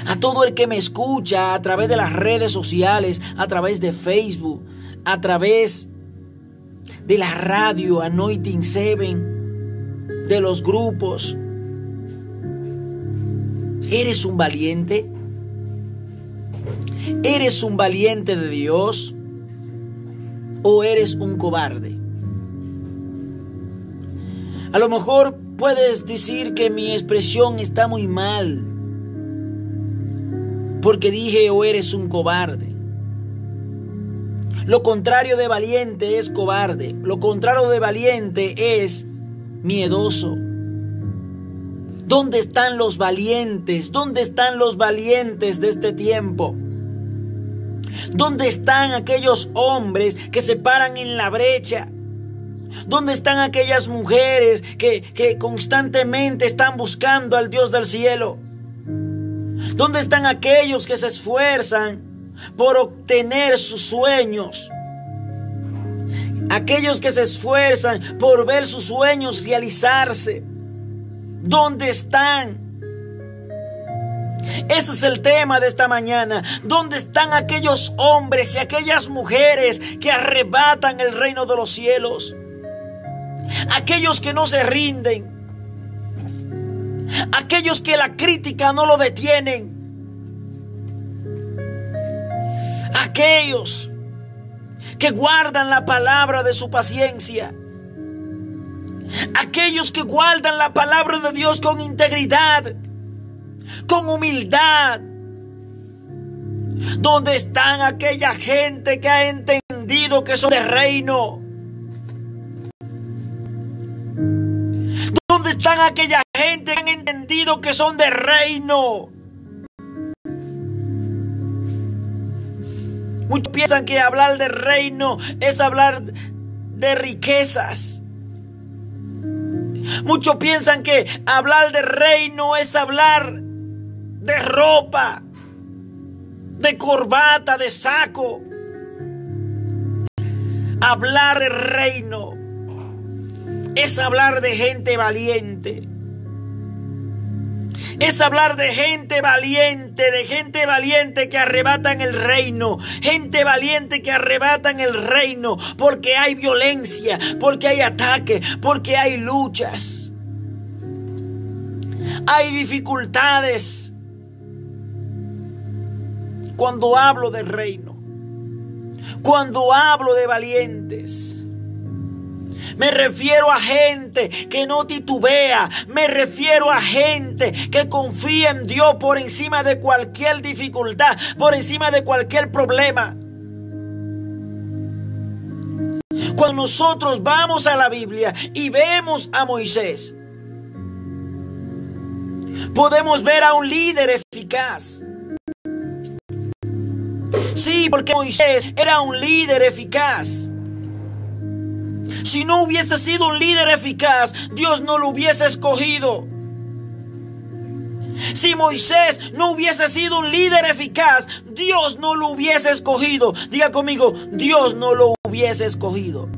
a todo el que me escucha a través de las redes sociales, a través de Facebook, a través de la radio Anointing 7, de los grupos. ¿Eres un valiente? ¿Eres un valiente de Dios o eres un cobarde? A lo mejor puedes decir que mi expresión está muy mal, porque dije o eres un cobarde. Lo contrario de valiente es cobarde. Lo contrario de valiente es miedoso. ¿Dónde están los valientes? ¿Dónde están los valientes de este tiempo? ¿Dónde están aquellos hombres que se paran en la brecha? ¿Dónde están aquellas mujeres que constantemente están buscando al Dios del cielo? ¿Dónde están aquellos que se esfuerzan por obtener sus sueños? Aquellos que se esfuerzan por ver sus sueños realizarse. ¿Dónde están? Ese es el tema de esta mañana. ¿Dónde están aquellos hombres y aquellas mujeres que arrebatan el reino de los cielos? Aquellos que no se rinden. Aquellos que la crítica no lo detienen. Aquellos que guardan la palabra de su paciencia. Aquellos que guardan la palabra de Dios con integridad, con humildad. ¿Dónde están aquella gente que ha entendido que son de reino? ¿Dónde están aquella gente que han entendido que son de reino? Muchos piensan que hablar de reino es hablar de riquezas. Muchos piensan que hablar de reino es hablar de ropa, de corbata, de saco. Hablar de reino es hablar de gente valiente. Es hablar de gente valiente que arrebatan el reino. Gente valiente que arrebatan el reino porque hay violencia, porque hay ataque, porque hay luchas. Hay dificultades. Cuando hablo del reino, cuando hablo de valientes, me refiero a gente que no titubea. Me refiero a gente que confía en Dios por encima de cualquier dificultad, por encima de cualquier problema. Cuando nosotros vamos a la Biblia y vemos a Moisés, podemos ver a un líder eficaz. Sí, porque Moisés era un líder eficaz. Si no hubiese sido un líder eficaz, Dios no lo hubiese escogido. Si Moisés no hubiese sido un líder eficaz, Dios no lo hubiese escogido. Diga conmigo, Dios no lo hubiese escogido.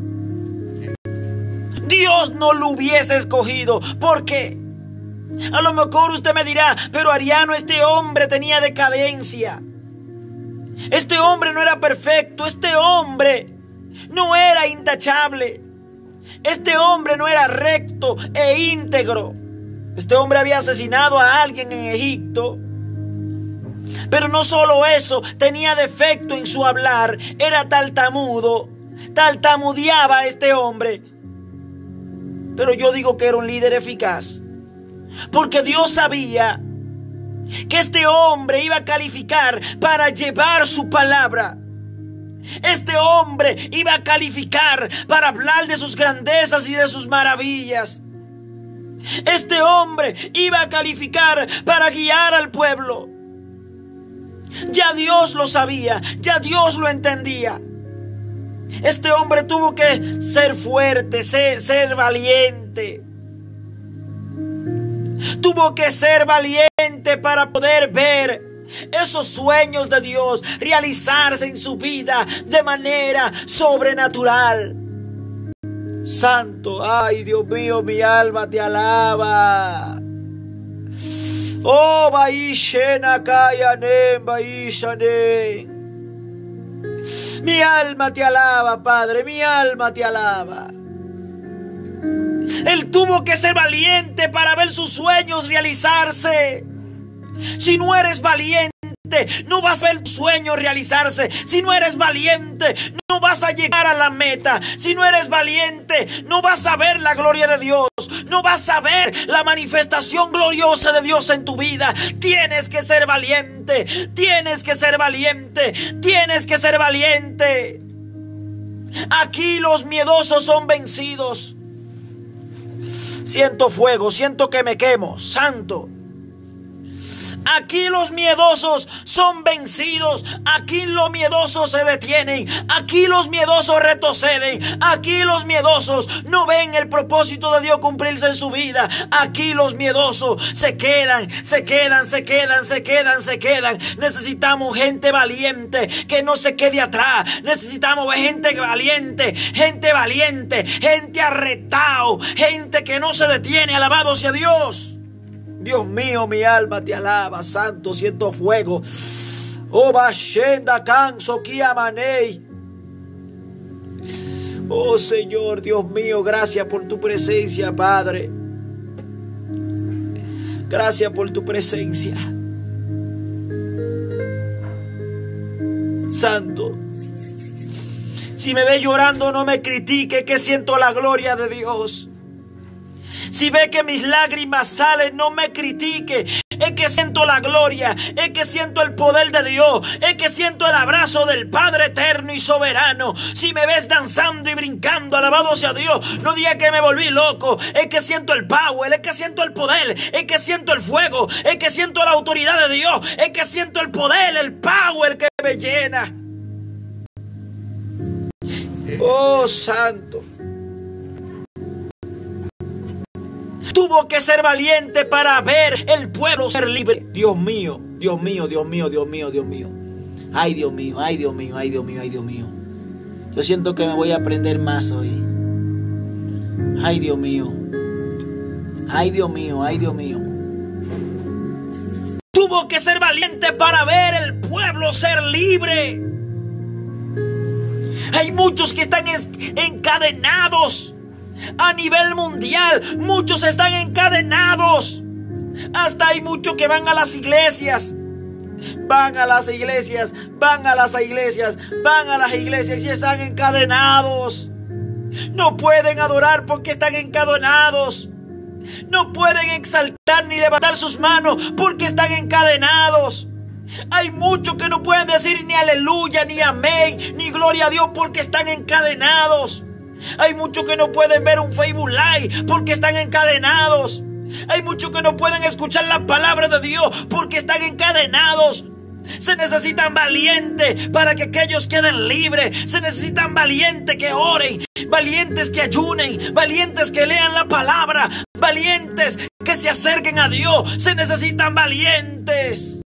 Dios no lo hubiese escogido. ¿Por qué? A lo mejor usted me dirá, pero Ariano, este hombre tenía decadencia. Este hombre no era perfecto. Este hombre no era intachable. Este hombre no era recto e íntegro. Este hombre había asesinado a alguien en Egipto. Pero no solo eso, tenía defecto en su hablar. Era tartamudo. Tartamudeaba este hombre. Pero yo digo que era un líder eficaz, porque Dios sabía que este hombre iba a calificar para llevar su palabra. Este hombre iba a calificar para hablar de sus grandezas y de sus maravillas. Este hombre iba a calificar para guiar al pueblo. Ya Dios lo sabía, ya Dios lo entendía. Este hombre tuvo que ser fuerte, ser valiente. Tuvo que ser valiente para poder ver esos sueños de Dios realizarse en su vida de manera sobrenatural. Santo, ay Dios mío, mi alma te alaba. Oh, Baishena Kayanem, Baishanem. Mi alma te alaba, Padre, mi alma te alaba. Él tuvo que ser valiente para ver sus sueños realizarse. Si no eres valiente, no vas a ver tus sueños realizarse. Si no eres valiente, no vas a llegar a la meta. Si no eres valiente, no vas a ver la gloria de Dios. No vas a ver la manifestación gloriosa de Dios en tu vida. Tienes que ser valiente. Tienes que ser valiente. Tienes que ser valiente. Aquí los miedosos son vencidos. Siento fuego, siento que me quemo, santo. Aquí los miedosos son vencidos. Aquí los miedosos se detienen. Aquí los miedosos retroceden. Aquí los miedosos no ven el propósito de Dios cumplirse en su vida. Aquí los miedosos se quedan. Necesitamos gente valiente que no se quede atrás. Necesitamos gente valiente, gente arretado, gente que no se detiene. Alabado sea Dios. Dios mío, mi alma te alaba, santo, siento fuego. Oh, Bashenda Kanso Kiamanei. Oh, Señor, Dios mío, gracias por tu presencia, Padre. Gracias por tu presencia. Santo. Si me ve llorando, no me critique, que siento la gloria de Dios. Si ve que mis lágrimas salen, no me critique. Es que siento la gloria, es que siento el poder de Dios, es que siento el abrazo del Padre eterno y soberano. Si me ves danzando y brincando, alabado sea Dios, no diga que me volví loco. Es que siento el power, es que siento el poder, es que siento el fuego, es que siento la autoridad de Dios, es que siento el poder, el power que me llena. Oh, santo. Tuvo que ser valiente para ver el pueblo ser libre. Dios mío, Dios mío, Dios mío, Dios mío, Dios mío. Ay, Dios mío, ay, Dios mío, ay, Dios mío, ay, Dios mío. Yo siento que me voy a aprender más hoy. Ay, Dios mío. Ay, Dios mío, ay, Dios mío. Tuvo que ser valiente para ver el pueblo ser libre. Hay muchos que están encadenados. A nivel mundial, muchos están encadenados. Hasta hay muchos que van a las iglesias. Van a las iglesias y están encadenados. No pueden adorar porque están encadenados. No pueden exaltar ni levantar sus manos porque están encadenados. Hay muchos que no pueden decir ni aleluya, ni amén, ni gloria a Dios porque están encadenados. Hay muchos que no pueden ver un Facebook Live porque están encadenados. Hay muchos que no pueden escuchar la palabra de Dios porque están encadenados. Se necesitan valientes para que aquellos queden libres. Se necesitan valientes que oren, valientes que ayunen, valientes que lean la palabra, valientes que se acerquen a Dios. Se necesitan valientes.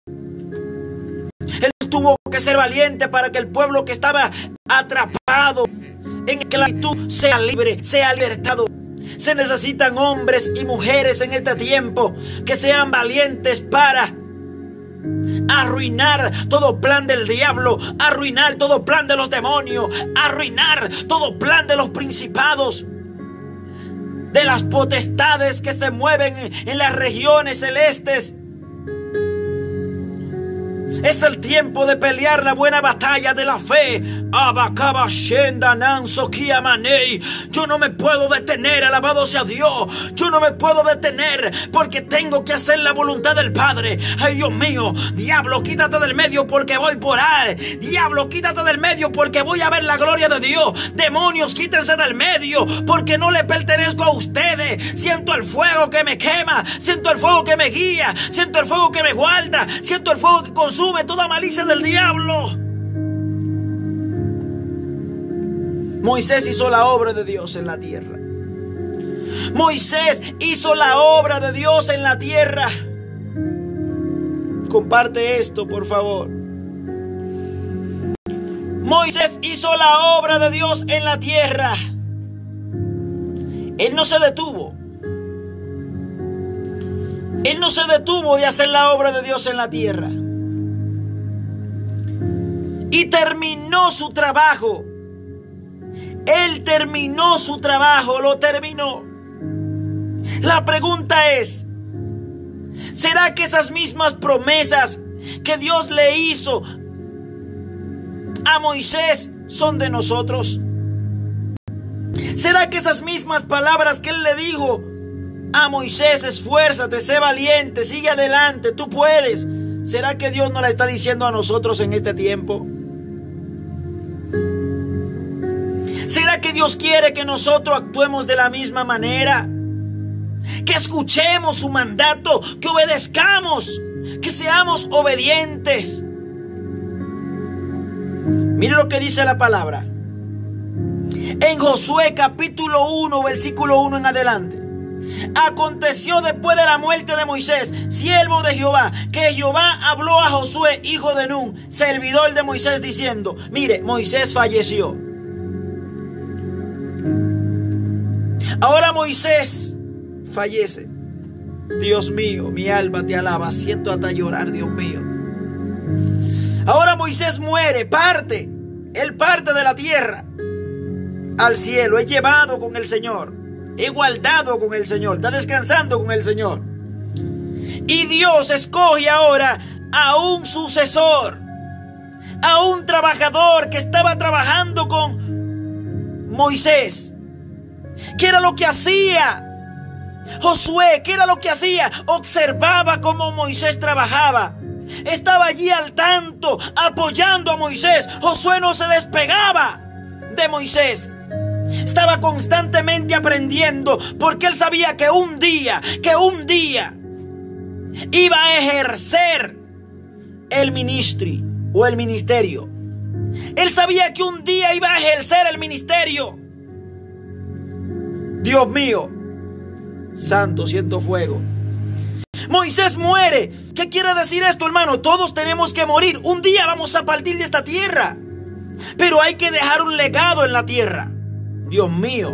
Él tuvo que ser valiente para que el pueblo que estaba atrapado en esclavitud sea libre, sea libertado. Se necesitan hombres y mujeres en este tiempo que sean valientes para arruinar todo plan del diablo, arruinar todo plan de los demonios, arruinar todo plan de los principados, de las potestades que se mueven en las regiones celestes. Es el tiempo de pelear la buena batalla de la fe. Yo no me puedo detener, alabado sea Dios. Yo no me puedo detener porque tengo que hacer la voluntad del Padre. Ay, Dios mío, diablo, quítate del medio porque voy por ahí. Diablo, quítate del medio porque voy a ver la gloria de Dios. Demonios, quítense del medio porque no le pertenezco a ustedes. Siento el fuego que me quema, siento el fuego que me guía, siento el fuego que me guarda, siento el fuego que consume toda malicia del diablo. Moisés hizo la obra de Dios en la tierra. Moisés hizo la obra de Dios en la tierra. Comparte esto, por favor. Moisés hizo la obra de Dios en la tierra. Él no se detuvo. Él no se detuvo de hacer la obra de Dios en la tierra. Y terminó su trabajo. Él terminó su trabajo, lo terminó. La pregunta es, ¿será que esas mismas promesas que Dios le hizo a Moisés son de nosotros? ¿Será que esas mismas palabras que Él le dijo a Moisés, esfuérzate, sé valiente, sigue adelante, tú puedes, ¿será que Dios nos la está diciendo a nosotros en este tiempo? ¿Será que Dios quiere que nosotros actuemos de la misma manera? Que escuchemos su mandato, que obedezcamos, que seamos obedientes. Mire lo que dice la palabra. En Josué capítulo 1, versículo 1 en adelante. Aconteció después de la muerte de Moisés, siervo de Jehová, que Jehová habló a Josué, hijo de Nun, servidor de Moisés, diciendo: mire, Moisés falleció. Ahora Moisés fallece. Dios mío, mi alma te alaba. Siento hasta llorar, Dios mío. Ahora Moisés muere, parte. Él parte de la tierra al cielo, es llevado con el Señor, es guardado con el Señor, está descansando con el Señor. Y Dios escoge ahora a un sucesor, a un trabajador que estaba trabajando con Moisés. ¿Qué era lo que hacía Josué? ¿Qué era lo que hacía? Observaba cómo Moisés trabajaba. Estaba allí al tanto, apoyando a Moisés. Josué no se despegaba de Moisés. Estaba constantemente aprendiendo, porque él sabía que un día iba a ejercer el ministerio. Él sabía que un día iba a ejercer el ministerio. Dios mío, santo, siento fuego. Moisés muere. ¿Qué quiere decir esto, hermano? Todos tenemos que morir. Un día vamos a partir de esta tierra, pero hay que dejar un legado en la tierra. Dios mío,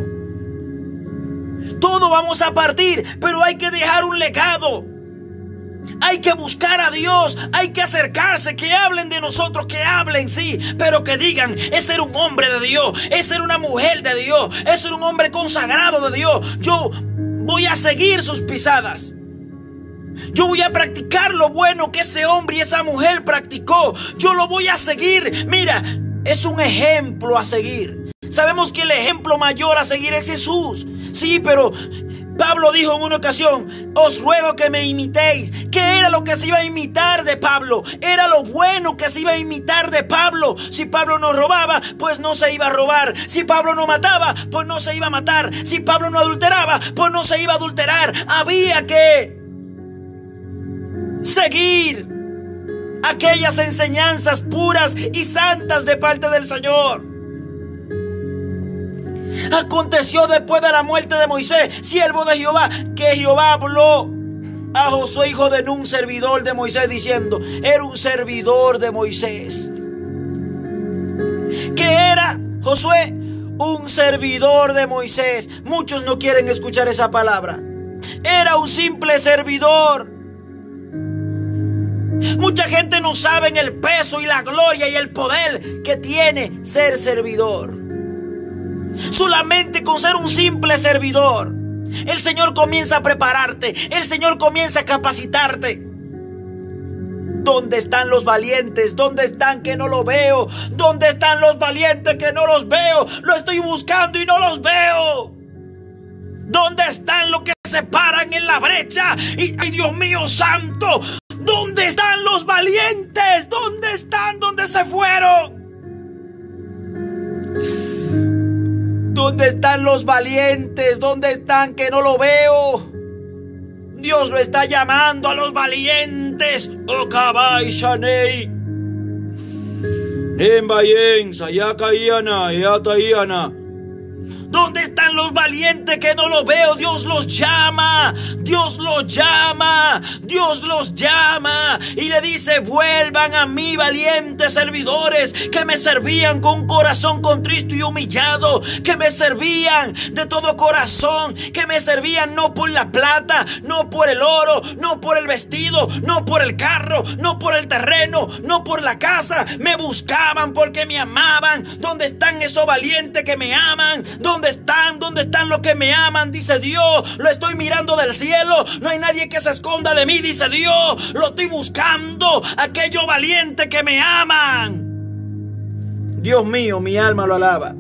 todos vamos a partir, pero hay que dejar un legado. Hay que buscar a Dios, hay que acercarse, que hablen de nosotros, que hablen, sí, pero que digan: ese era un hombre de Dios, esa era una mujer de Dios, ese era un hombre consagrado de Dios. Yo voy a seguir sus pisadas. Yo voy a practicar lo bueno que ese hombre y esa mujer practicó. Yo lo voy a seguir. Mira, es un ejemplo a seguir. Sabemos que el ejemplo mayor a seguir es Jesús. Sí, pero Pablo dijo en una ocasión: os ruego que me imitéis. ¿Qué era lo que se iba a imitar de Pablo? Era lo bueno que se iba a imitar de Pablo. Si Pablo no robaba, pues no se iba a robar. Si Pablo no mataba, pues no se iba a matar. Si Pablo no adulteraba, pues no se iba a adulterar. Había que seguir aquellas enseñanzas puras y santas de parte del Señor. Aconteció después de la muerte de Moisés, siervo de Jehová, que Jehová habló a Josué, hijo de Nun, servidor de Moisés, diciendo: era un servidor de Moisés. ¿Qué era Josué? Un servidor de Moisés. Muchos no quieren escuchar esa palabra. Era un simple servidor. Mucha gente no sabe el peso y la gloria y el poder que tiene ser servidor. Solamente con ser un simple servidor, el Señor comienza a prepararte, el Señor comienza a capacitarte. ¿Dónde están los valientes? ¿Dónde están que no lo veo? ¿Dónde están los valientes que no los veo? Lo estoy buscando y no los veo. ¿Dónde están los que se paran en la brecha? ¡Ay, Dios mío santo! ¿Dónde están los valientes? ¿Dónde están? ¿Dónde se fueron? ¿Dónde están los valientes? ¿Dónde están que no lo veo? Dios lo está llamando a los valientes. Okabai Shanei. Nembayen Sayakaiana Yataiana. ¿Dónde están están los valientes que no los veo? Dios los llama, Dios los llama, Dios los llama y le dice: vuelvan a mí, valientes servidores que me servían con corazón contristo y humillado, que me servían de todo corazón, que me servían no por la plata, no por el oro, no por el vestido, no por el carro, no por el terreno, no por la casa. Me buscaban porque me amaban. ¿Dónde están esos valientes que me aman? ¿Dónde están? ¿Dónde están los que me aman? Dice Dios. Lo estoy mirando del cielo. No hay nadie que se esconda de mí, dice Dios. Lo estoy buscando. Aquellos valientes que me aman. Dios mío, mi alma lo alaba.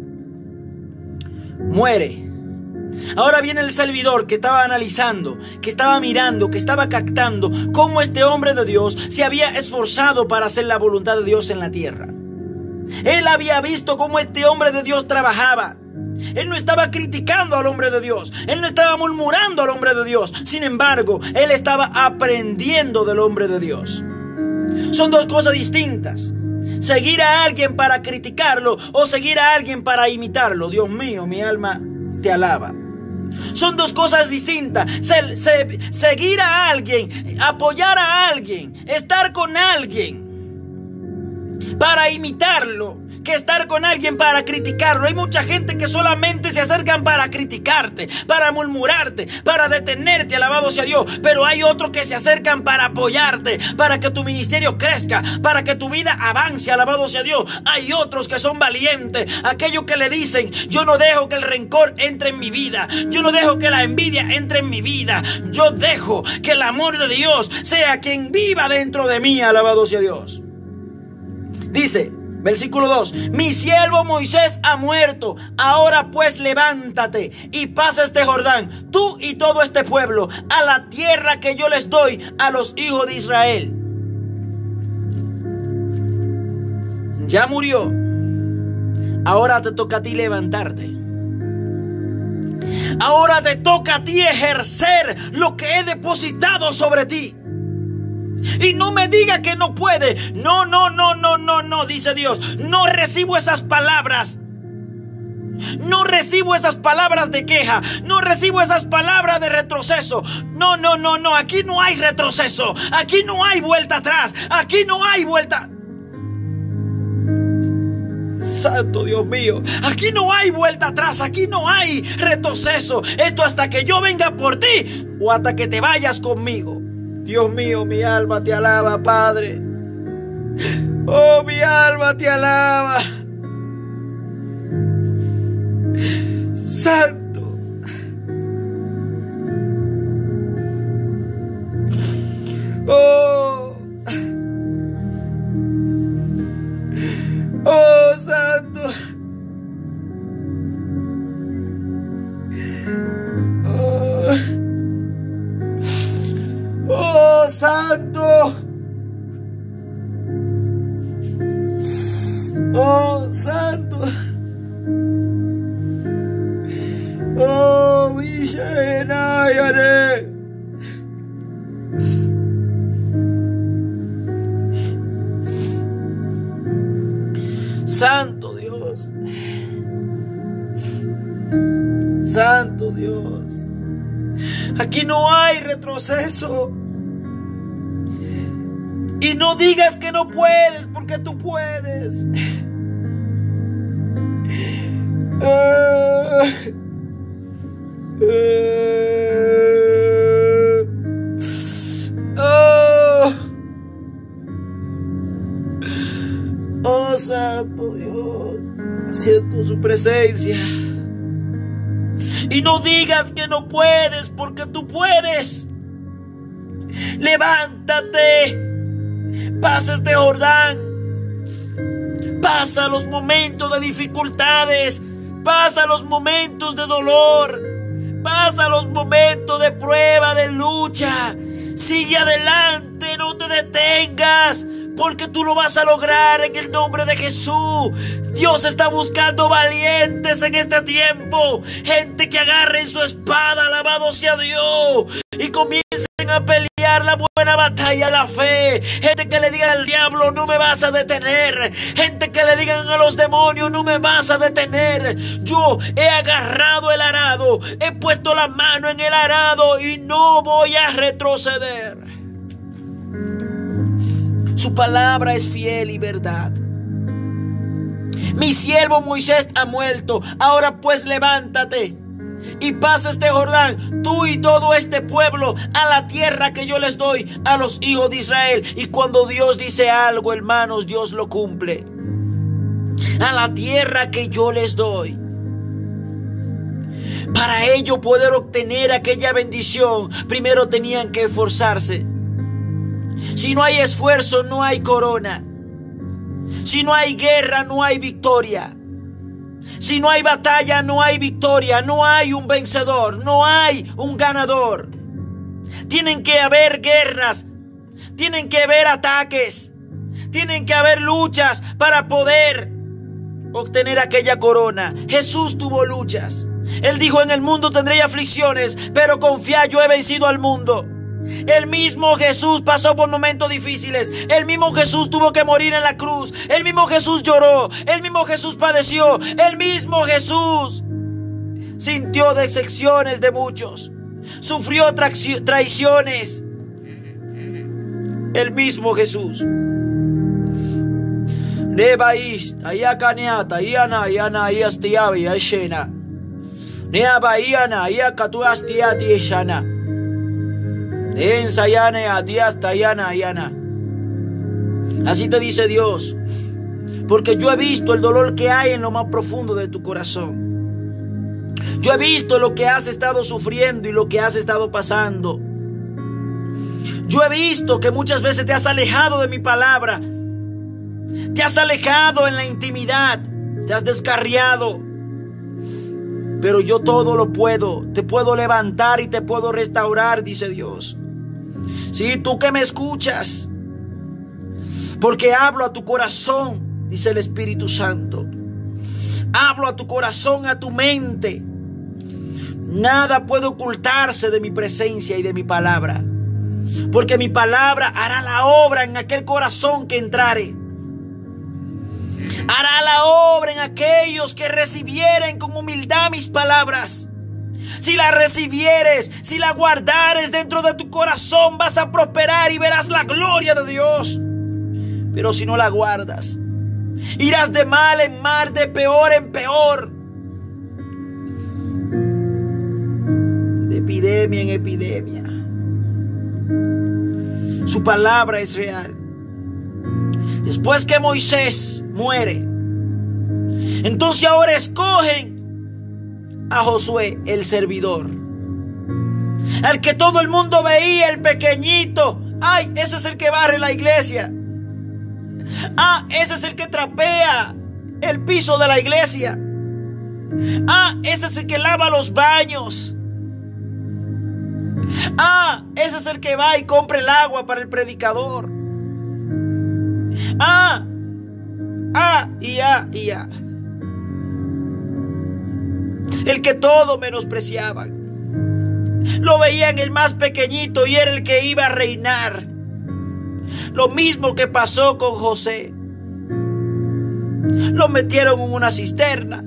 Muere. Ahora viene el servidor que estaba analizando, que estaba mirando, que estaba captando cómo este hombre de Dios se había esforzado para hacer la voluntad de Dios en la tierra. Él había visto cómo este hombre de Dios trabajaba. Él no estaba criticando al hombre de Dios. Él no estaba murmurando al hombre de Dios. Sin embargo, él estaba aprendiendo del hombre de Dios. Son dos cosas distintas. Seguir a alguien para criticarlo o seguir a alguien para imitarlo. Dios mío, mi alma te alaba. Son dos cosas distintas. Seguir a alguien, apoyar a alguien, estar con alguien para imitarlo, que estar con alguien para criticarlo. Hay mucha gente que solamente se acercan para criticarte, para murmurarte, para detenerte, alabado sea Dios. Pero hay otros que se acercan para apoyarte, para que tu ministerio crezca, para que tu vida avance, alabado sea Dios. Hay otros que son valientes, aquellos que le dicen: yo no dejo que el rencor entre en mi vida, yo no dejo que la envidia entre en mi vida, yo dejo que el amor de Dios sea quien viva dentro de mí, alabado sea Dios. Dice, versículo 2: mi siervo Moisés ha muerto. Ahora pues levántate y pasa este Jordán, tú y todo este pueblo, a la tierra que yo les doy a los hijos de Israel. Ya murió. Ahora te toca a ti levantarte. Ahora te toca a ti ejercer lo que he depositado sobre ti. Y no me diga que no puede. No, dice Dios. No recibo esas palabras. No recibo esas palabras de queja. No recibo esas palabras de retroceso. No. Aquí no hay retroceso. Aquí no hay vuelta atrás. Aquí no hay vuelta. Santo Dios mío. Aquí no hay vuelta atrás. Aquí no hay retroceso. Esto hasta que yo venga por ti o hasta que te vayas conmigo. Dios mío, mi alma te alaba, Padre. Oh, mi alma te alaba. Santo. Oh. Oh, Santo. Oh. ¡Oh, Santo! ¡Oh, Santo! ¡Oh, Vishenayane! ¡Santo Dios! ¡Santo Dios! Aquí no hay retroceso. Y no digas que no puedes, porque tú puedes. Oh, Santo Dios, siento su presencia. Y no digas que no puedes, porque tú puedes. Levántate. Pasa este Jordán. Pasa los momentos de dificultades. Pasa los momentos de dolor. Pasa los momentos de prueba, de lucha. Sigue adelante, no te detengas, porque tú lo vas a lograr en el nombre de Jesús. Dios está buscando valientes en este tiempo. Gente que agarre su espada, alabado sea Dios, y comiencen levanten a pelear la buena batalla de la fe. Gente que le diga al diablo, no me vas a detener. Gente que le digan a los demonios, no me vas a detener. Yo he agarrado el arado, he puesto la mano en el arado y no voy a retroceder. Su palabra es fiel y verdad. Mi siervo Moisés ha muerto. Ahora pues levántate y pasa este Jordán, tú y todo este pueblo, a la tierra que yo les doy a los hijos de Israel. Y cuando Dios dice algo, hermanos, Dios lo cumple. A la tierra que yo les doy. Para ello poder obtener aquella bendición, primero tenían que esforzarse. Si no hay esfuerzo, no hay corona. Si no hay guerra, no hay victoria. Si no hay batalla, no hay victoria. No hay un vencedor, no hay un ganador. Tienen que haber guerras, tienen que haber ataques, tienen que haber luchas para poder obtener aquella corona. Jesús tuvo luchas. Él dijo: en el mundo tendréis aflicciones, pero confiad, yo he vencido al mundo. El mismo Jesús pasó por momentos difíciles. El mismo Jesús tuvo que morir en la cruz. El mismo Jesús lloró. El mismo Jesús padeció. El mismo Jesús sintió decepciones de muchos. Sufrió traiciones. El mismo Jesús. Así te dice Dios, porque yo he visto el dolor que hay en lo más profundo de tu corazón. Yo he visto lo que has estado sufriendo y lo que has estado pasando. Yo he visto que muchas veces te has alejado de mi palabra, te has alejado en la intimidad, te has descarriado. Pero yo todo lo puedo, te puedo levantar y te puedo restaurar, dice Dios. Sí, tú que me escuchas, porque hablo a tu corazón, dice el Espíritu Santo. Hablo a tu corazón, a tu mente. Nada puede ocultarse de mi presencia y de mi palabra, porque mi palabra hará la obra en aquel corazón que entrare. Hará la obra en aquellos que recibieren con humildad mis palabras. Si la recibieres, si la guardares dentro de tu corazón, vas a prosperar y verás la gloria de Dios. Pero si no la guardas, irás de mal en mal, de peor en peor, de epidemia en epidemia. Su palabra es real. Después que Moisés muere, entonces ahora escogen a Josué, el servidor, al que todo el mundo veía, el pequeñito. Ay, ese es el que barre la iglesia. Ah, ese es el que trapea el piso de la iglesia. Ah, ese es el que lava los baños. Ah, ese es el que va y compra el agua para el predicador. El que todo menospreciaban. Lo veían el más pequeñito y era el que iba a reinar. Lo mismo que pasó con José. Lo metieron en una cisterna.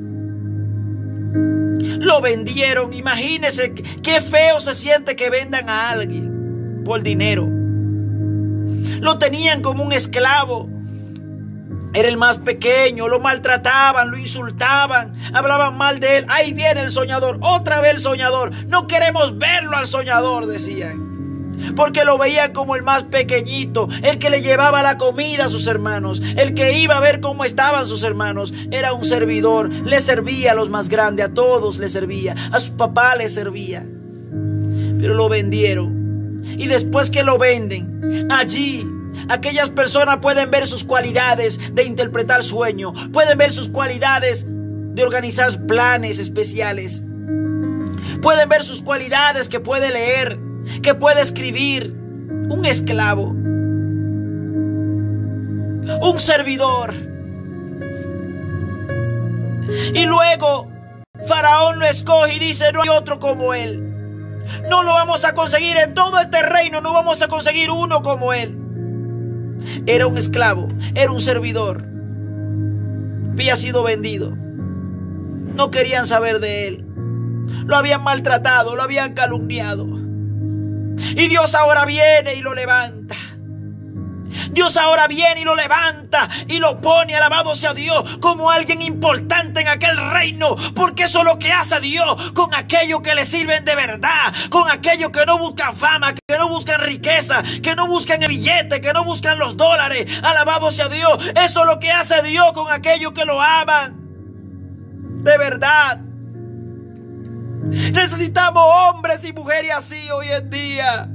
Lo vendieron. Imagínense qué feo se siente que vendan a alguien por dinero. Lo tenían como un esclavo. Era el más pequeño, lo maltrataban, lo insultaban, hablaban mal de él. Ahí viene el soñador, otra vez el soñador. No queremos verlo al soñador, decían. Porque lo veían como el más pequeñito, el que le llevaba la comida a sus hermanos, el que iba a ver cómo estaban sus hermanos. Era un servidor, le servía a los más grandes, a todos le servía, a su papá le servía. Pero lo vendieron. Y después que lo venden, allí aquellas personas pueden ver sus cualidades de interpretar sueños, pueden ver sus cualidades de organizar planes especiales, pueden ver sus cualidades que puede leer, que puede escribir. Un esclavo, un servidor. Y luego Faraón lo escoge y dice: no hay otro como él. No lo vamos a conseguir en todo este reino, no vamos a conseguir uno como él. Era un esclavo, era un servidor. Había sido vendido. No querían saber de él. Lo habían maltratado, lo habían calumniado. Y Dios ahora viene y lo levanta. Dios ahora viene y lo levanta y lo pone, alabado sea Dios, como alguien importante en aquel reino, porque eso es lo que hace Dios con aquellos que le sirven de verdad, con aquellos que no buscan fama, que no buscan riqueza, que no buscan el billete, que no buscan los dólares. Alabado sea Dios. Eso es lo que hace Dios con aquellos que lo aman de verdad. Necesitamos hombres y mujeres así hoy en día.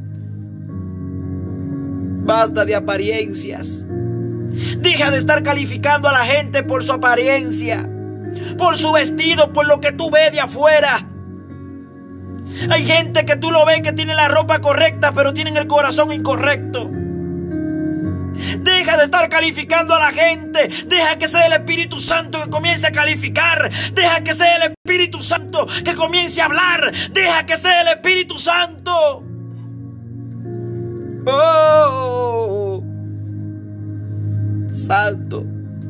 Basta de apariencias. Deja de estar calificando a la gente por su apariencia, por su vestido, por lo que tú ves de afuera. Hay gente que tú lo ves que tiene la ropa correcta, pero tienen el corazón incorrecto. Deja de estar calificando a la gente. Deja que sea el Espíritu Santo que comience a calificar. Deja que sea el Espíritu Santo que comience a hablar. Deja que sea el Espíritu Santo. Oh, Santo.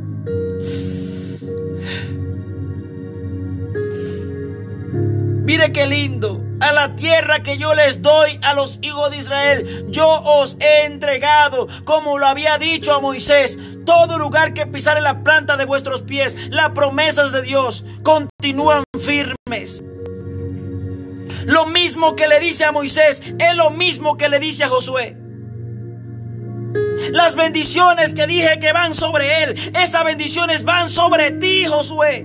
Mire qué lindo. A la tierra que yo les doy a los hijos de Israel, yo os he entregado, como lo había dicho a Moisés. Todo lugar que pisare la planta de vuestros pies, las promesas de Dios continúan firmes. Lo mismo que le dice a Moisés es lo mismo que le dice a Josué. Las bendiciones que dije que van sobre él, esas bendiciones van sobre ti, Josué.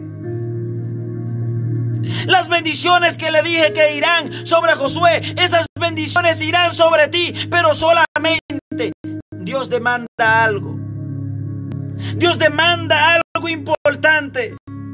Las bendiciones que le dije que irán sobre Josué, esas bendiciones irán sobre ti, pero solamente Dios demanda algo. Dios demanda algo importante.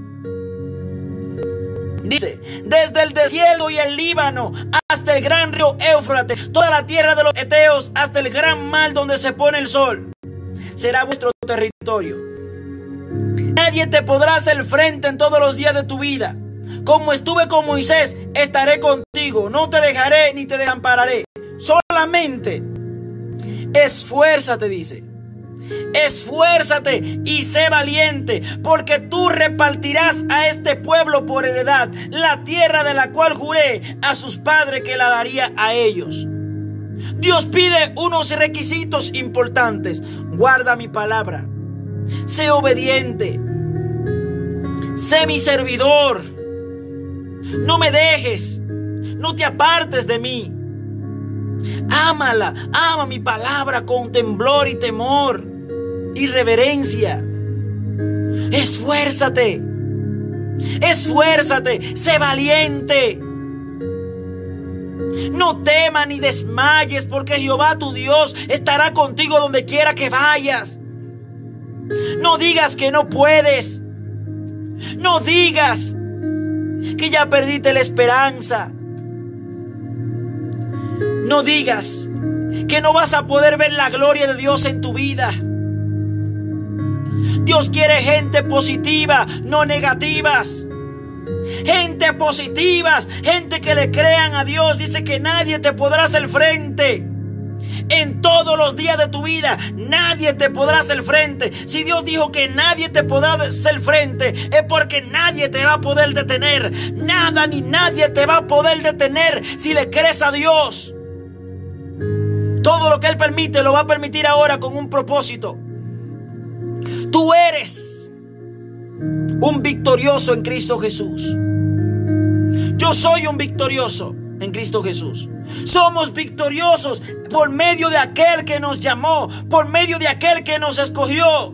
Dice, desde el desierto y el Líbano hasta el gran río Éufrates, toda la tierra de los heteos hasta el gran mar donde se pone el sol, será vuestro territorio. Nadie te podrá hacer frente en todos los días de tu vida. Como estuve con Moisés, estaré contigo. No te dejaré ni te desampararé. Solamente esfuérzate, dice. Esfuérzate y sé valiente, porque tú repartirás a este pueblo por heredad la tierra de la cual juré a sus padres que la daría a ellos. Dios pide unos requisitos importantes. Guarda mi palabra. Sé obediente. Sé mi servidor. No me dejes. No te apartes de mí. Ámala. Ama mi palabra con temblor y temor y reverencia. Esfuérzate. Esfuérzate. Sé valiente. No temas ni desmayes, porque Jehová tu Dios estará contigo donde quiera que vayas. No digas que no puedes. No digas que ya perdiste la esperanza. No digas que no vas a poder ver la gloria de Dios en tu vida. Dios quiere gente positiva, no negativas. Gente positivas, gente que le crean a Dios. Dice que nadie te podrá hacer frente en todos los días de tu vida. Nadie te podrá hacer frente. Si Dios dijo que nadie te podrá hacer frente, es porque nadie te va a poder detener. Nada ni nadie te va a poder detener si le crees a Dios. Todo lo que Él permite lo va a permitir ahora con un propósito. Tú eres un victorioso en Cristo Jesús. Yo soy un victorioso en Cristo Jesús. Somos victoriosos por medio de aquel que nos llamó, por medio de aquel que nos escogió.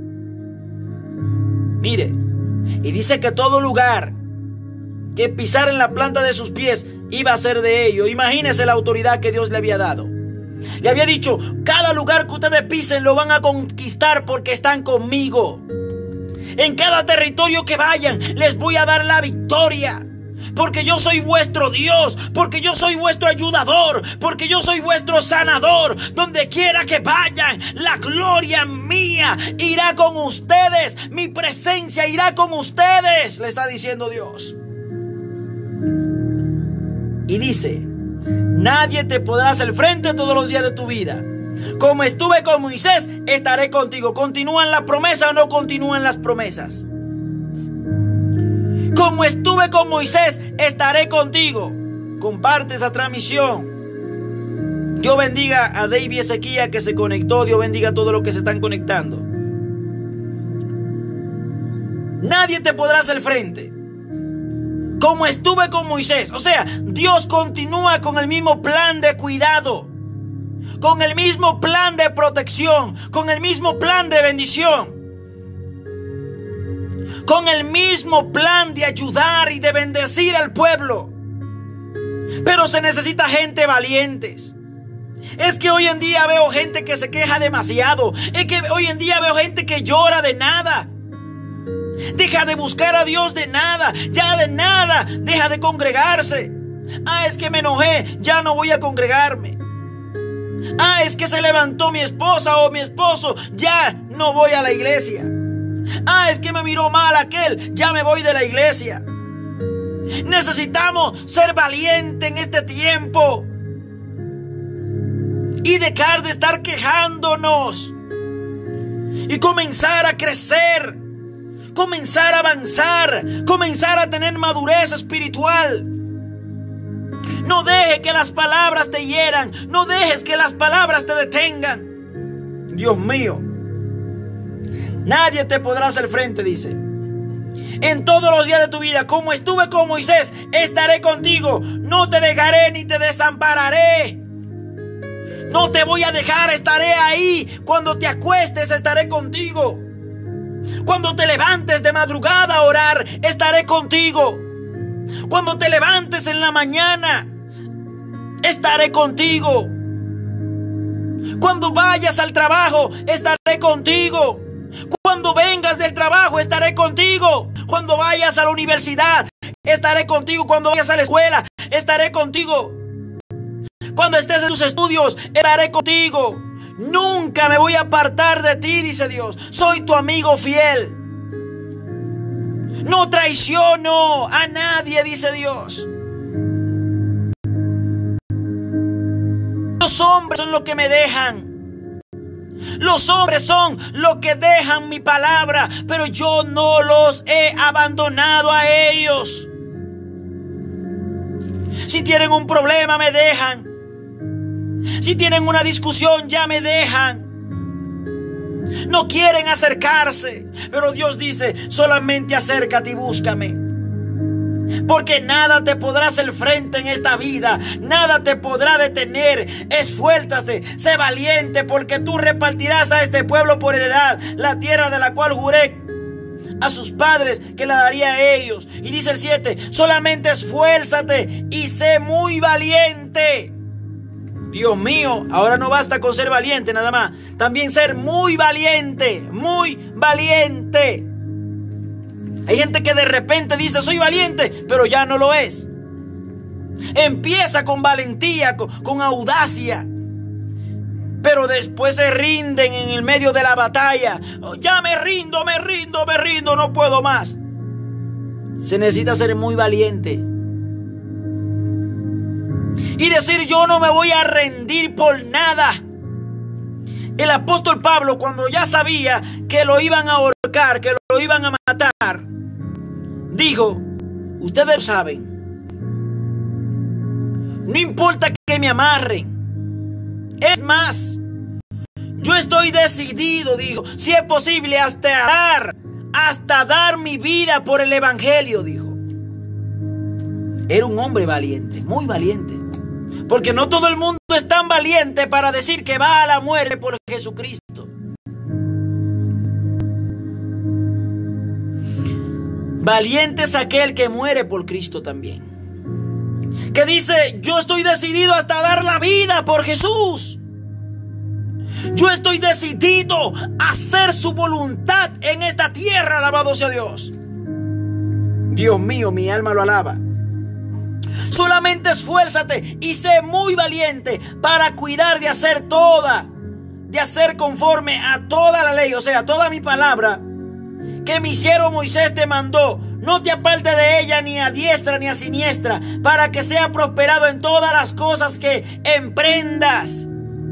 Mire, y dice que todo lugar que pisara en la planta de sus pies iba a ser de ellos. Imagínese la autoridad que Dios le había dado. Le había dicho, cada lugar que ustedes pisen lo van a conquistar porque están conmigo. En cada territorio que vayan les voy a dar la victoria. Porque yo soy vuestro Dios, porque yo soy vuestro ayudador, porque yo soy vuestro sanador. Donde quiera que vayan, la gloria mía irá con ustedes. Mi presencia irá con ustedes, le está diciendo Dios. Y dice Nadie te podrá hacer frente todos los días de tu vida. Como estuve con Moisés, estaré contigo. ¿Continúan las promesas o no continúan las promesas? Como estuve con Moisés, estaré contigo. Comparte esa transmisión. Dios bendiga a David Ezequiel que se conectó. Dios bendiga a todos los que se están conectando. Nadie te podrá hacer frente. Como estuve con Moisés. O sea, Dios continúa con el mismo plan de cuidado, con el mismo plan de protección, con el mismo plan de bendición, con el mismo plan de ayudar y de bendecir al pueblo. Pero se necesita gente valientes. Es que hoy en día veo gente que se queja demasiado. Es que hoy en día veo gente que llora de nada. Deja de buscar a Dios de nada. Ya de nada. Deja de congregarse. Es que me enojé. Ya no voy a congregarme. Es que se levantó mi esposa o mi esposo. Ya no voy a la iglesia. Es que me miró mal aquel. Ya me voy de la iglesia. Necesitamos ser valientes en este tiempo y dejar de estar quejándonos y comenzar a crecer, comenzar a avanzar, comenzar a tener madurez espiritual. No dejes que las palabras te hieran, no dejes que las palabras te detengan. Dios mío, nadie te podrá hacer frente, dice. En todos los días de tu vida, como estuve con Moisés, estaré contigo. No te dejaré ni te desampararé. No te voy a dejar, estaré ahí. Cuando te acuestes, estaré contigo. Cuando te levantes de madrugada a orar, estaré contigo. Cuando te levantes en la mañana, estaré contigo. Cuando vayas al trabajo, estaré contigo. Cuando vengas del trabajo, estaré contigo. Cuando vayas a la universidad, estaré contigo. Cuando vayas a la escuela, estaré contigo. Cuando estés en tus estudios, estaré contigo. Nunca me voy a apartar de ti, dice Dios. Soy tu amigo fiel. No traiciono a nadie, dice Dios. Los hombres son los que me dejan. Los hombres son los que dejan mi palabra, pero yo no los he abandonado a ellos. Si tienen un problema, me dejan. Si tienen una discusión, ya me dejan. No quieren acercarse, pero Dios dice, solamente acércate y búscame. Porque nada te podrá hacer frente en esta vida. Nada te podrá detener. Esfuérzate, sé valiente, porque tú repartirás a este pueblo por heredad la tierra de la cual juré a sus padres que la daría a ellos. Y dice el 7, solamente esfuérzate y sé muy valiente. Dios mío, ahora no basta con ser valiente nada más. También ser muy valiente, muy valiente. Hay gente que de repente dice soy valiente, pero ya no lo es. Empieza con valentía, con audacia, pero después se rinden en el medio de la batalla. Ya me rindo, no puedo más. Se necesita ser muy valiente y decir yo no me voy a rendir por nada. El apóstol Pablo, cuando ya sabía que lo iban a ahorcar, que lo iban a matar, dijo, ustedes saben, no importa que me amarren. Es más, yo estoy decidido, dijo, si es posible hasta dar mi vida por el evangelio, dijo. Era un hombre valiente, muy valiente. Porque no todo el mundo es tan valiente para decir que va a la muerte por Jesucristo. Valiente es aquel que muere por Cristo también. Que dice, yo estoy decidido hasta dar la vida por Jesús. Yo estoy decidido a hacer su voluntad en esta tierra, alabado sea Dios. Dios mío, mi alma lo alaba. Solamente esfuérzate y sé muy valiente para cuidar de hacer conforme a toda la ley, o sea, toda mi palabra que mi siervo Moisés te mandó. No te apartes de ella ni a diestra ni a siniestra, para que sea prosperado en todas las cosas que emprendas.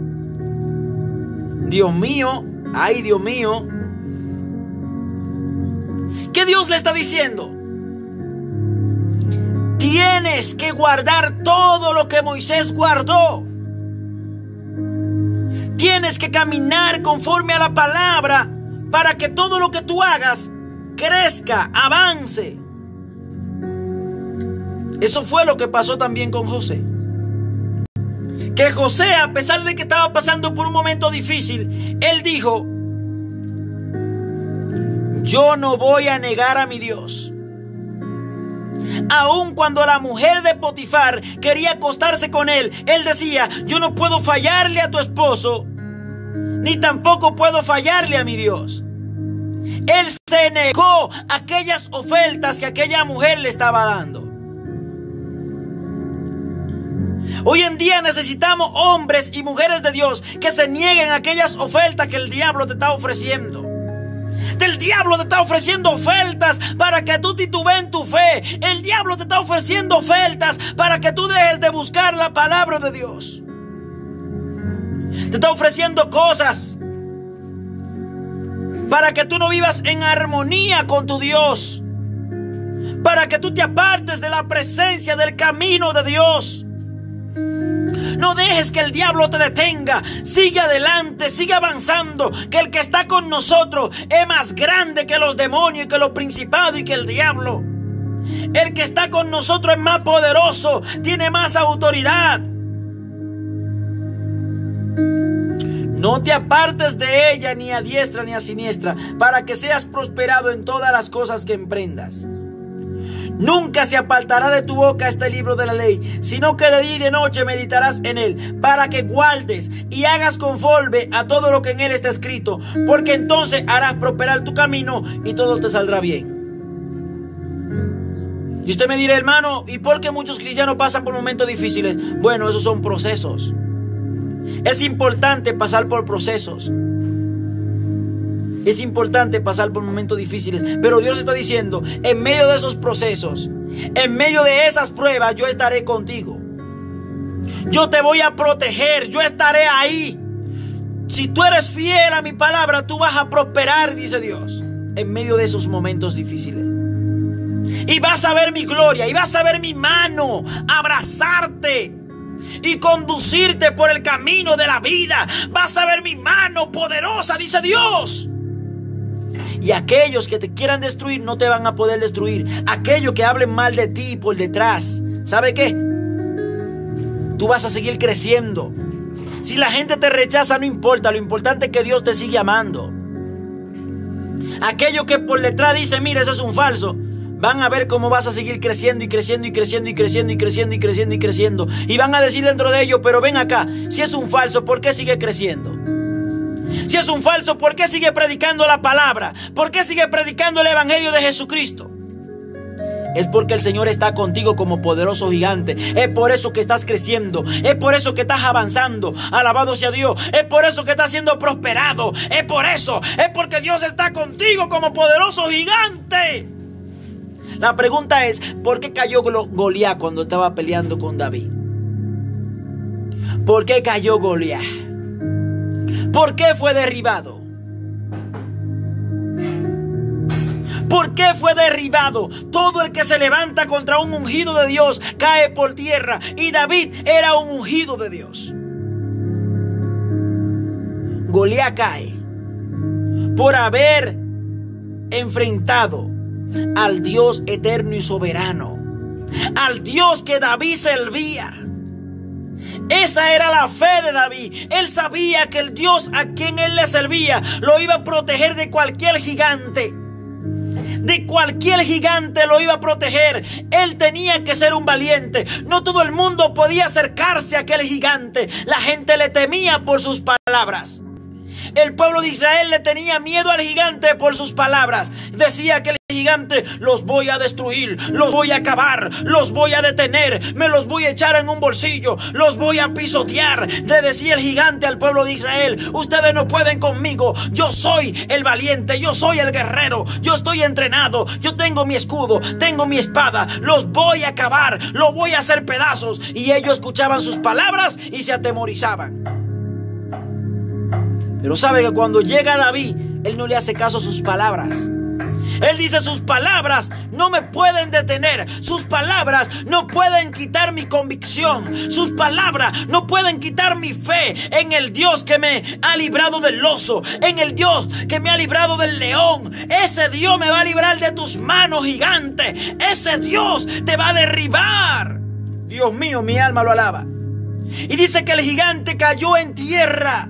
Dios mío, ay Dios mío, ¿qué Dios le está diciendo? Tienes que guardar todo lo que Moisés guardó. Tienes que caminar conforme a la palabra para que todo lo que tú hagas crezca, avance. Eso fue lo que pasó también con José. Que José, a pesar de que estaba pasando por un momento difícil, él dijo: yo no voy a negar a mi Dios. Aun cuando la mujer de Potifar quería acostarse con él, él decía: yo no puedo fallarle a tu esposo, ni tampoco puedo fallarle a mi Dios. Él se negó a aquellas ofertas que aquella mujer le estaba dando. Hoy en día necesitamos hombres y mujeres de Dios que se nieguen a aquellas ofertas que el diablo te está ofreciendo. El diablo te está ofreciendo ofertas para que tú titubees en tu fe. El diablo te está ofreciendo ofertas para que tú dejes de buscar la palabra de Dios. Te está ofreciendo cosas para que tú no vivas en armonía con tu Dios, para que tú te apartes de la presencia, del camino de Dios. No dejes que el diablo te detenga. Sigue adelante, sigue avanzando, que el que está con nosotros es más grande que los demonios y que los principados y que el diablo. El que está con nosotros es más poderoso, tiene más autoridad. No te apartes de ella ni a diestra ni a siniestra, para que seas prosperado en todas las cosas que emprendas. Nunca se apartará de tu boca este libro de la ley, sino que de día y de noche meditarás en él, para que guardes y hagas conforme a todo lo que en él está escrito, porque entonces harás prosperar tu camino y todo te saldrá bien. Y usted me dirá: hermano, ¿y por qué muchos cristianos pasan por momentos difíciles? Bueno, esos son procesos. Es importante pasar por procesos. Es importante pasar por momentos difíciles, pero Dios está diciendo: en medio de esos procesos, en medio de esas pruebas, yo estaré contigo. Yo te voy a proteger, yo estaré ahí. Si tú eres fiel a mi palabra, tú vas a prosperar, dice Dios, en medio de esos momentos difíciles. Y vas a ver mi gloria, y vas a ver mi mano abrazarte y conducirte por el camino de la vida. Vas a ver mi mano poderosa, dice Dios. Y aquellos que te quieran destruir no te van a poder destruir. Aquellos que hablen mal de ti por detrás, ¿sabe qué? Tú vas a seguir creciendo. Si la gente te rechaza, no importa. Lo importante es que Dios te sigue amando. Aquellos que por detrás dicen: mira, eso es un falso, van a ver cómo vas a seguir creciendo y creciendo y creciendo y creciendo y creciendo y creciendo y creciendo. Y van a decir dentro de ellos: pero ven acá, si es un falso, ¿por qué sigue creciendo? Si es un falso, ¿por qué sigue predicando la palabra? ¿Por qué sigue predicando el evangelio de Jesucristo? Es porque el Señor está contigo como poderoso gigante. Es por eso que estás creciendo. Es por eso que estás avanzando. Alabado sea Dios. Es por eso que estás siendo prosperado. Es por eso. Es porque Dios está contigo como poderoso gigante. La pregunta es: ¿por qué cayó Goliat cuando estaba peleando con David? ¿Por qué cayó Goliat? ¿Por qué fue derribado? ¿Por qué fue derribado? Todo el que se levanta contra un ungido de Dios cae por tierra. Y David era un ungido de Dios. Goliat cae por haber enfrentado al Dios eterno y soberano, al Dios que David servía. Esa era la fe de David. Él sabía que el Dios a quien él le servía lo iba a proteger de cualquier gigante. De cualquier gigante lo iba a proteger. Él tenía que ser un valiente. No todo el mundo podía acercarse a aquel gigante. La gente le temía por sus palabras. El pueblo de Israel le tenía miedo al gigante por sus palabras. Decía que el gigante: los voy a destruir, los voy a acabar, los voy a detener, me los voy a echar en un bolsillo, los voy a pisotear. Le decía el gigante al pueblo de Israel: ustedes no pueden conmigo, yo soy el valiente, yo soy el guerrero, yo estoy entrenado, yo tengo mi escudo, tengo mi espada, los voy a acabar, los voy a hacer pedazos. Y ellos escuchaban sus palabras y se atemorizaban. Pero sabe que cuando llega David, él no le hace caso a sus palabras. Él dice: sus palabras no me pueden detener, sus palabras no pueden quitar mi convicción, sus palabras no pueden quitar mi fe en el Dios que me ha librado del oso, en el Dios que me ha librado del león. Ese Dios me va a librar de tus manos, gigante. Ese Dios te va a derribar. Dios mío, mi alma lo alaba. Y dice que el gigante cayó en tierra.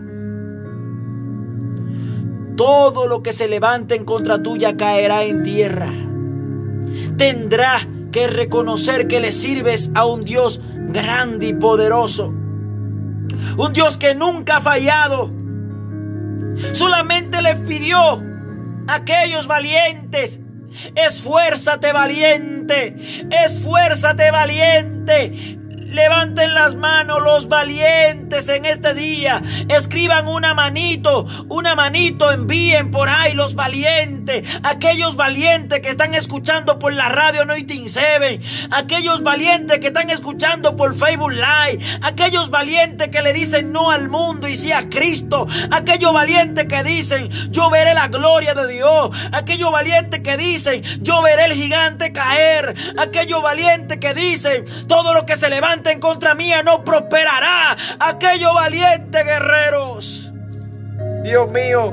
Todo lo que se levante en contra tuya caerá en tierra. Tendrás que reconocer que le sirves a un Dios grande y poderoso. Un Dios que nunca ha fallado. Solamente le pidió a aquellos valientes: esfuérzate, valiente, esfuérzate, valiente. Levanten las manos los valientes en este día. Escriban una manito, envíen por ahí los valientes. Aquellos valientes que están escuchando por la radio Anointing 7. Aquellos valientes que están escuchando por Facebook Live. Aquellos valientes que le dicen no al mundo y sí a Cristo. Aquellos valientes que dicen: yo veré la gloria de Dios. Aquellos valientes que dicen: yo veré el gigante caer. Aquellos valientes que dicen: todo lo que se levanta en contra mía no prosperará. Aquellos valientes guerreros. Dios mío.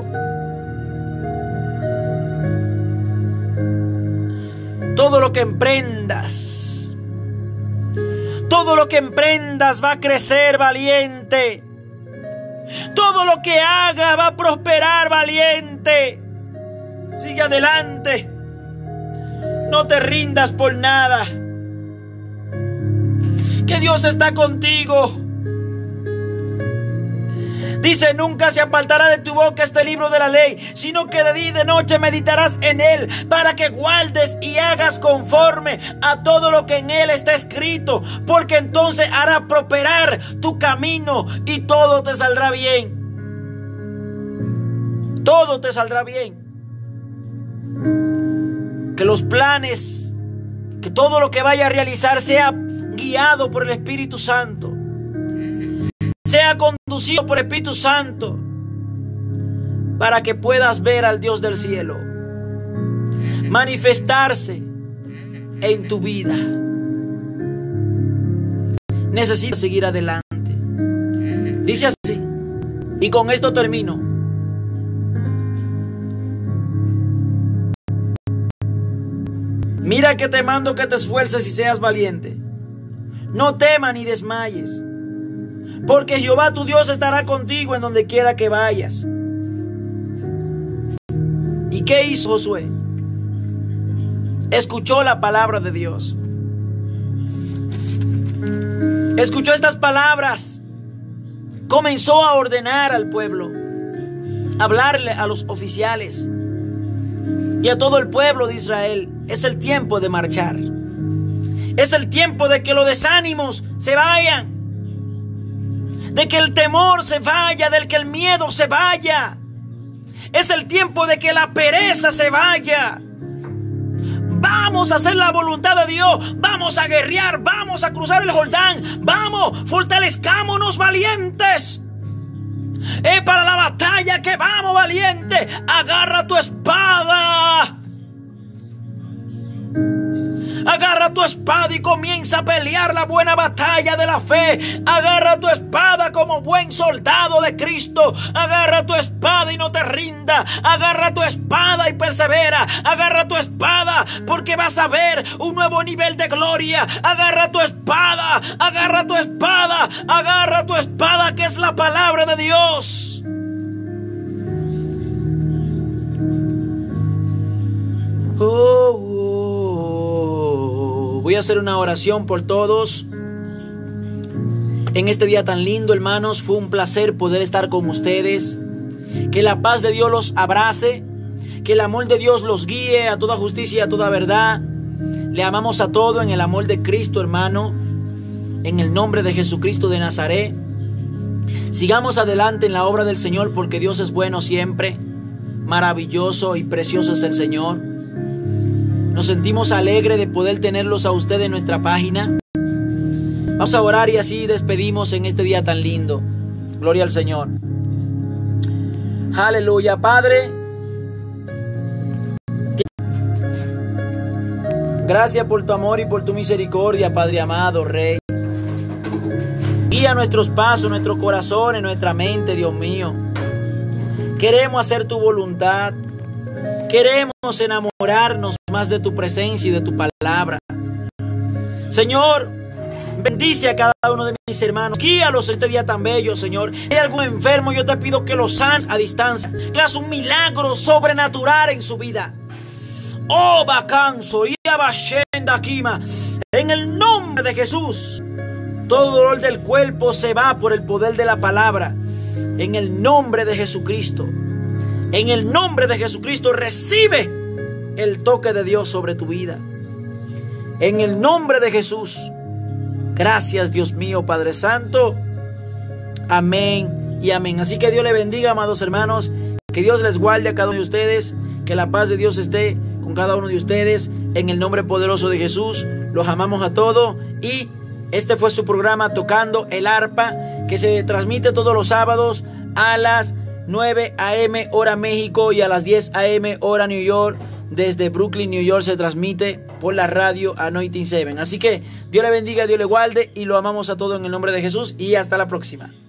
Todo lo que emprendas, todo lo que emprendas va a crecer, valiente. Todo lo que haga va a prosperar, valiente. Sigue adelante. No te rindas por nada. Que Dios está contigo. Dice: nunca se apartará de tu boca este libro de la ley, sino que de día y de noche meditarás en él, para que guardes y hagas conforme a todo lo que en él está escrito, porque entonces hará prosperar tu camino y todo te saldrá bien. Todo te saldrá bien. Que los planes, que todo lo que vaya a realizar sea guiado por el Espíritu Santo, sea conducido por el Espíritu Santo, para que puedas ver al Dios del cielo manifestarse en tu vida. Necesitas seguir adelante. Dice así, y con esto termino: mira que te mando que te esfuerces y seas valiente. No temas ni desmayes, porque Jehová tu Dios estará contigo en donde quiera que vayas. ¿Y qué hizo Josué? Escuchó la palabra de Dios. Escuchó estas palabras. Comenzó a ordenar al pueblo, a hablarle a los oficiales y a todo el pueblo de Israel. Es el tiempo de marchar. Es el tiempo de que los desánimos se vayan, de que el temor se vaya, de que el miedo se vaya. Es el tiempo de que la pereza se vaya. Vamos a hacer la voluntad de Dios. Vamos a guerrear. Vamos a cruzar el Jordán. Vamos, fortalezcámonos, valientes. Es para la batalla que vamos, valiente. Agarra tu espada. Agarra tu espada y comienza a pelear la buena batalla de la fe. Agarra tu espada como buen soldado de Cristo. Agarra tu espada y no te rinda. Agarra tu espada y persevera. Agarra tu espada porque vas a ver un nuevo nivel de gloria. Agarra tu espada. Agarra tu espada. Agarra tu espada, que es la palabra de Dios. Voy a hacer una oración por todos en este día tan lindo, hermanos. Fue un placer poder estar con ustedes. Que la paz de Dios los abrace. Que el amor de Dios los guíe a toda justicia y a toda verdad. Le amamos a todos en el amor de Cristo, hermano. En el nombre de Jesucristo de Nazaret. Sigamos adelante en la obra del Señor, porque Dios es bueno siempre. Maravilloso y precioso es el Señor. Nos sentimos alegres de poder tenerlos a ustedes en nuestra página. Vamos a orar y así despedimos en este día tan lindo. Gloria al Señor. Aleluya, Padre. Gracias por tu amor y por tu misericordia, Padre amado, Rey. Guía nuestros pasos, nuestros corazones, nuestra mente, Dios mío. Queremos hacer tu voluntad. Queremos enamorarnos más de tu presencia y de tu palabra. Señor, bendice a cada uno de mis hermanos. Guíalos este día tan bello, Señor. Si hay algún enfermo, yo te pido que lo sanes a distancia. Que hagas un milagro sobrenatural en su vida. Oh, vacanzo y abashenda kima. En el nombre de Jesús. Todo dolor del cuerpo se va por el poder de la palabra. En el nombre de Jesucristo. En el nombre de Jesucristo recibe el toque de Dios sobre tu vida. En el nombre de Jesús. Gracias, Dios mío, Padre Santo. Amén y amén. Así que Dios le bendiga, amados hermanos. Que Dios les guarde a cada uno de ustedes. Que la paz de Dios esté con cada uno de ustedes. En el nombre poderoso de Jesús. Los amamos a todos. Y este fue su programa Tocando el Arpa, que se transmite todos los sábados a las 9 a.m. hora México y a las 10 a.m. hora New York. Desde Brooklyn, New York se transmite por la radio Anointing 7. Así que Dios le bendiga, Dios le guarde y lo amamos a todos en el nombre de Jesús y hasta la próxima.